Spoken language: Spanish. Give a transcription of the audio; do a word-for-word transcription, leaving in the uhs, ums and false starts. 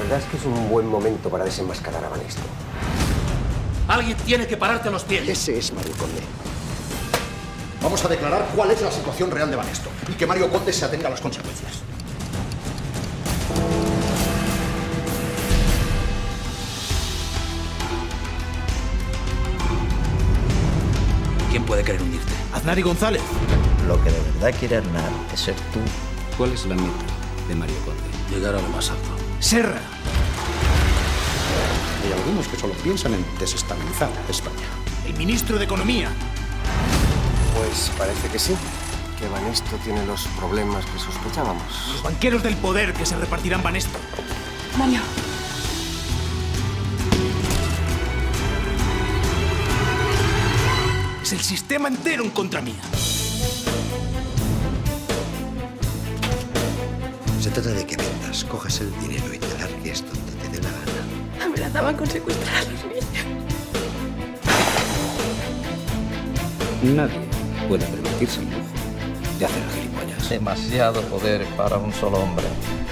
verdad es que es un buen momento para desenmascarar a Banesto. Alguien tiene que pararte a los pies. Ese es Mario Conde. Vamos a declarar cuál es la situación real de Banesto y que Mario Conde se atenga a las consecuencias. ¿Quién puede querer hundirte? Aznar y González. Lo que de verdad quiere Aznar es ser tú. ¿Cuál es la meta de Mario Conde? Llegar a lo más alto. Serra. Hay algunos que solo piensan en desestabilizar a España. El ministro de Economía. Pues parece que sí. Que Banesto tiene los problemas que sospechábamos. Los banqueros del poder que se repartirán Banesto. Mario. Es el sistema entero en contra mía. Se trata de que vendas, cojas el dinero y te largues donde te dé la gana. Amenazaban con secuestrar a los niños. Nadie puede permitirse el lujo de hacer gilipollas. Demasiado poder para un solo hombre.